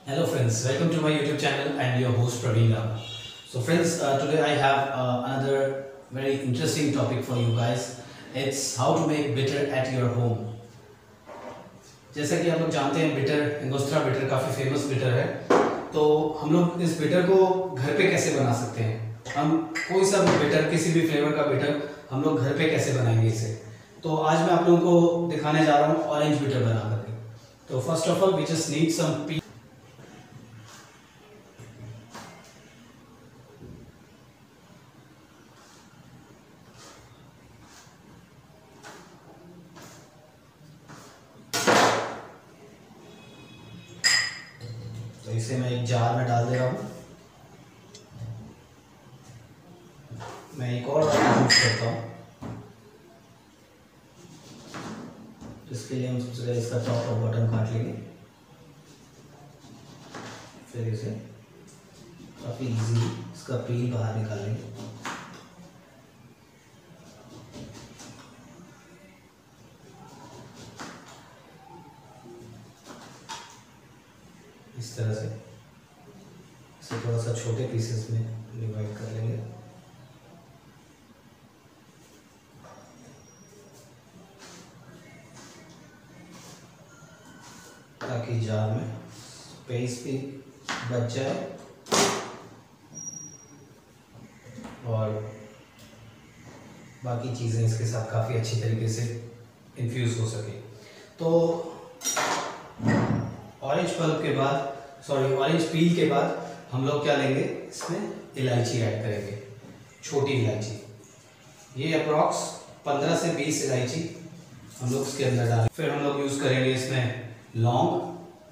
Hello friends, welcome to my YouTube channel and your host Praveen Rama. So friends, today I have another very interesting topic for you guys. It's how to make bitter at your home. जैसा कि आप लोग जानते हैं bitter, Angostura bitter काफ़ी famous bitter है। तो हम लोग इस बिटर को घर पे कैसे बना सकते हैं? हम कोई सा भी बिटर, किसी भी फ्लेवर का बिटर हम लोग घर पे कैसे बनाएंगे इसे? तो आज मैं आप लोगों को दिखाने जा रहा हूँ ऑरेंज बिटर बना करके। तो first of all we just need some pea. तो इसे मैं एक जार में डाल दे रहा हूँ। मैं एक और यूज करता हूँ, इसके लिए हम सबसे पहले इसका टॉप और बॉटम काट लेंगे। फिर इसे काफ़ी इजीली इसका पील बाहर निकाल लेंगे। इस तरह से इसे थोड़ा सा छोटे पीसेस में डिवाइड कर लेंगे। ताकि जार में स्पेस भी बच जाए और बाकी चीज़ें इसके साथ काफ़ी अच्छी तरीके से इन्फ्यूज़ हो सके। तो ऑरेंज पील के बाद हम लोग क्या लेंगे, इसमें इलायची ऐड करेंगे, छोटी इलायची। ये अप्रॉक्स 15 से 20 इलायची हम लोग इसके अंदर डालें। फिर हम लोग यूज़ करेंगे इसमें लौंग।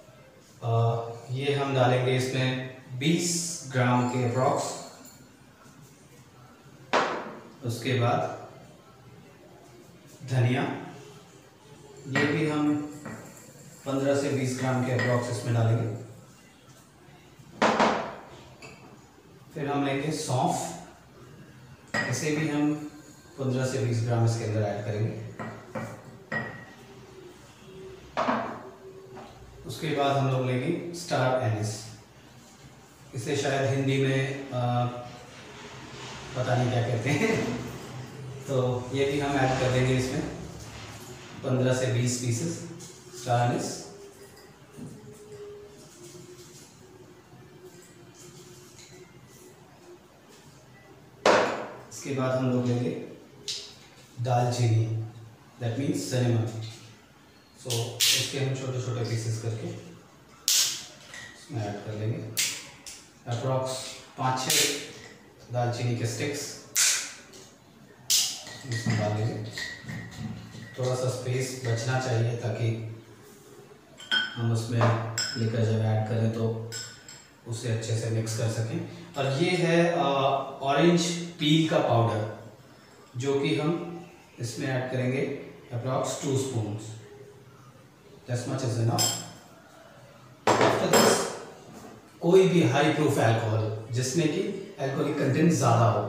ये हम डालेंगे इसमें 20 ग्राम के अप्रॉक्स। उसके बाद धनिया, ये भी हम 15 से 20 ग्राम के अप्रॉक्स इसमें डालेंगे। फिर हम लेंगे सौंफ, इसे भी हम 15 से 20 ग्राम इसके अंदर ऐड करेंगे। उसके बाद हम लोग लेंगे स्टार एनिस, इसे शायद हिंदी में पता नहीं क्या कहते हैं। तो ये भी हम ऐड कर देंगे इसमें 15 से 20 पीसेस स्टार एनिस। इसके बाद हम लोग लेंगे दालचीनी, दैट मीन्स सिनेमन। सो इसके हम छोटे छोटे पीसेस करके इसमें ऐड कर लेंगे। अप्रॉक्स 5-6 दालचीनी के स्टिक्स इसमें डाल लेंगे। थोड़ा सा स्पेस बचना चाहिए ताकि हम उसमें लेकर जब ऐड करें तो उसे अच्छे से मिक्स कर सकें। और ये है ऑरेंज पील का पाउडर, जो कि हम इसमें ऐड करेंगे approx 2 spoons. This much is enough. After this, कोई भी हाई प्रूफ अल्कोहल जिसमें कि अल्कोहलिक कंटेंट ज़्यादा हो,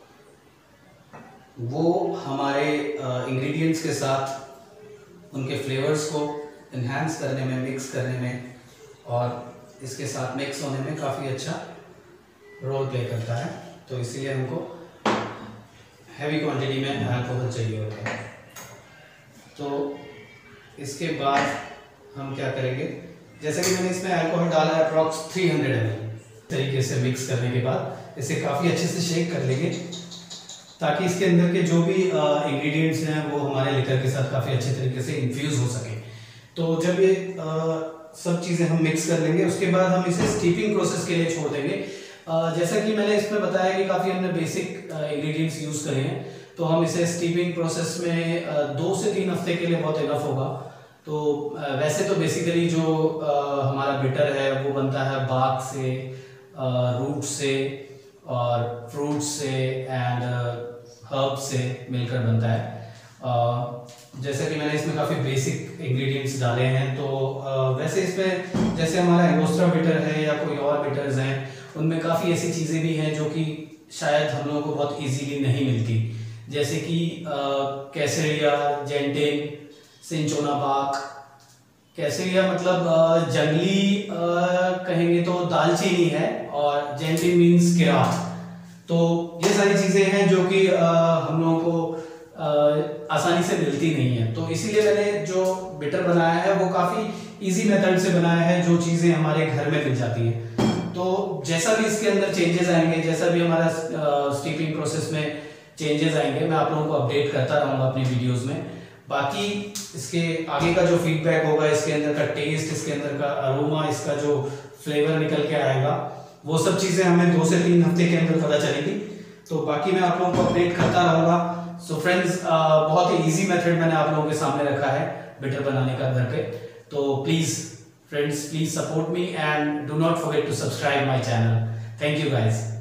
वो हमारे इंग्रेडिएंट्स के साथ उनके फ्लेवर्स को इन्हांस करने में, मिक्स करने में और इसके साथ मिक्स होने में काफ़ी अच्छा रोल प्ले करता है। तो इसीलिए हमको हैवी क्वांटिटी में अल्कोहल चाहिए होता है। तो इसके बाद हम क्या करेंगे, जैसे कि मैंने इसमें अल्कोहल डाला है अप्रॉक्स 300 ml। तरीके से मिक्स करने के बाद इसे काफ़ी अच्छे से शेक कर लेंगे ताकि इसके अंदर के जो भी इंग्रेडिएंट्स हैं वो हमारे लिकर के साथ काफ़ी अच्छे तरीके से इन्फ्यूज़ हो सके। तो जब ये सब चीज़ें हम मिक्स कर लेंगे, उसके बाद हम इसे स्टीपिंग प्रोसेस के लिए छोड़ देंगे। जैसा कि मैंने इसमें बताया कि काफ़ी हमने बेसिक इंग्रेडिएंट्स यूज़ करे हैं, तो हम इसे स्टीपिंग प्रोसेस में 2 से 3 हफ्ते के लिए बहुत इनफ होगा। तो वैसे तो बेसिकली जो हमारा बिटर है वो बनता है बाग से, रूट से और फ्रूट से एंड हर्ब से मिलकर बनता है। जैसे कि मैंने इसमें काफ़ी बेसिक इंग्रेडिएंट्स डाले हैं, तो वैसे इसमें जैसे हमारा एंगोस्त्रा बिटर है या कोई और बिटर्स हैं, उनमें काफ़ी ऐसी चीज़ें भी हैं जो कि शायद हम लोगों को बहुत इजीली नहीं मिलती, जैसे कि कैसेरिया, जेंटेन, सिंचोना बाक कैसे यह मतलब जंगली कहेंगे तो दालचीनी है, और जेंटली मीन्स किरा। तो ये सारी चीज़ें हैं जो कि हम लोगों को आसानी से मिलती नहीं है, तो इसीलिए मैंने जो बिटर बनाया है वो काफ़ी इजी मेथड से बनाया है, जो चीज़ें हमारे घर में मिल जाती हैं। तो जैसा भी इसके अंदर चेंजेस आएंगे, जैसा भी हमारा स्टीपिंग प्रोसेस में चेंजेस आएंगे, मैं आप लोगों को अपडेट करता रहूँगा अपनी वीडियोज़ में। बाकी इसके आगे का जो फीडबैक होगा, इसके अंदर का टेस्ट, इसके अंदर का अरोमा, इसका जो फ्लेवर निकल के आएगा, वो सब चीज़ें हमें 2 से 3 हफ्ते के अंदर पता चलेगी। तो बाकी मैं आप लोगों को अपडेट करता रहूँगा। सो फ्रेंड्स, बहुत ही इजी मेथड मैंने आप लोगों के सामने रखा है बिटर बनाने का घर पे। तो please friends, please support me and do not forget to subscribe my channel. Thank you guys.